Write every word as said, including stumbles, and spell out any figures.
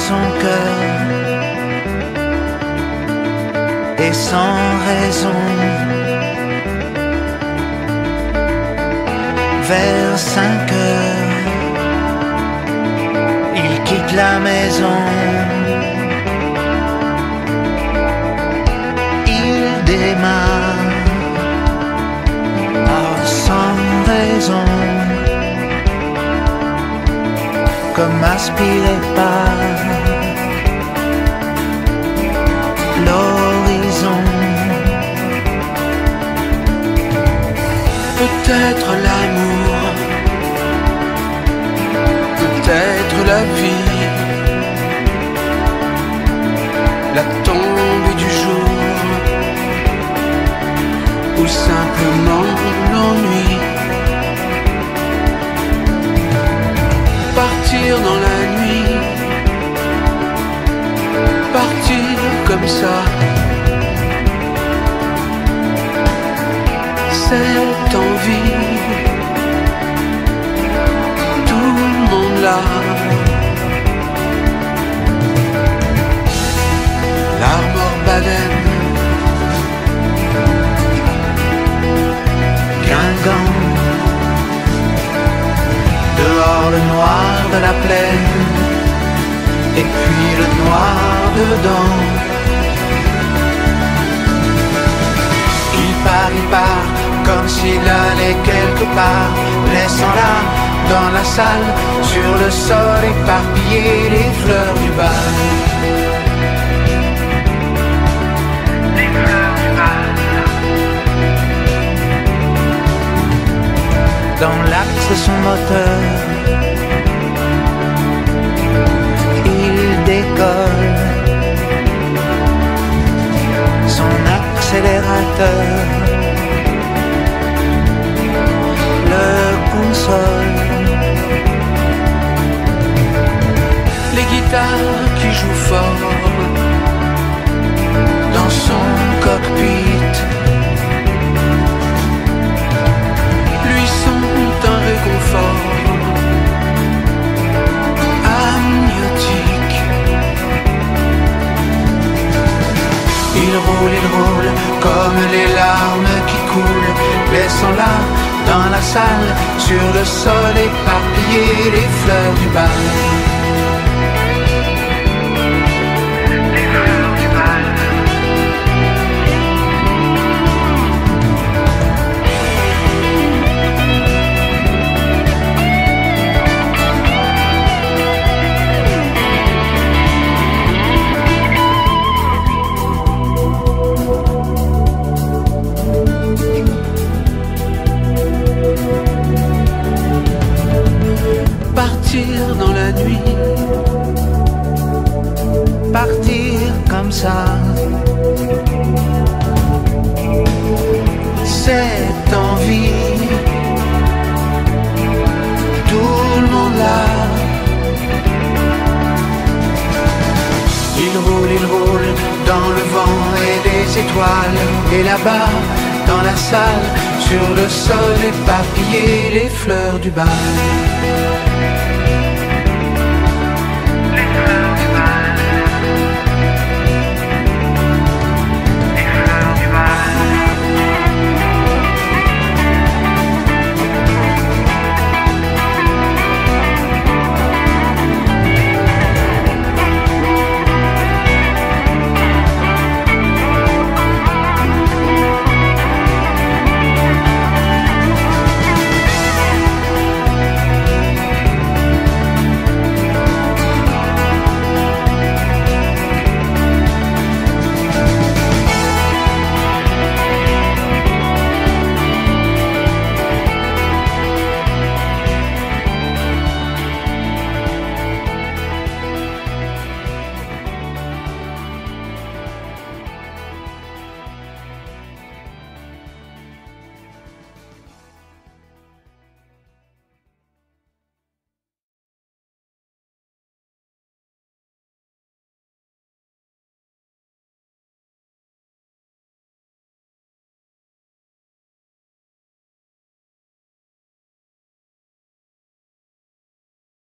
son cœur et sans raison. Vers cinq heures, il quitte la maison. Il démarre ah, sans raison, comme aspiré par l'horizon. Peut-être l'amour, peut-être la vie, la tombée du jour, ou simplement l'ennui. Partir dans la nuit, partir comme ça, cette envie, tout le monde là. L'Armor Baden, Guingamp, dehors le noir de la plaine, et puis le noir dedans. Il part, il part, comme s'il allait quelque part, laissant là, dans la salle, sur le sol éparpillé, les fleurs du bal. Les fleurs du bal. Dans l'axe de son moteur, il décolle. Son accélérateur le console. Les guitares qui jouent fort dans son cockpit lui sont un réconfort amniotique. Il roule, il roule comme les larmes qui coulent, laissant là dans la salle, sur le sol éparpillé, les fleurs du bal. Les fleurs du bal. Partir dans la nuit, partir comme ça, cette envie, tout le monde là. Il roule, il roule dans le vent et les étoiles, et là-bas, dans la salle, sur le sol éparpillé, les fleurs du bal.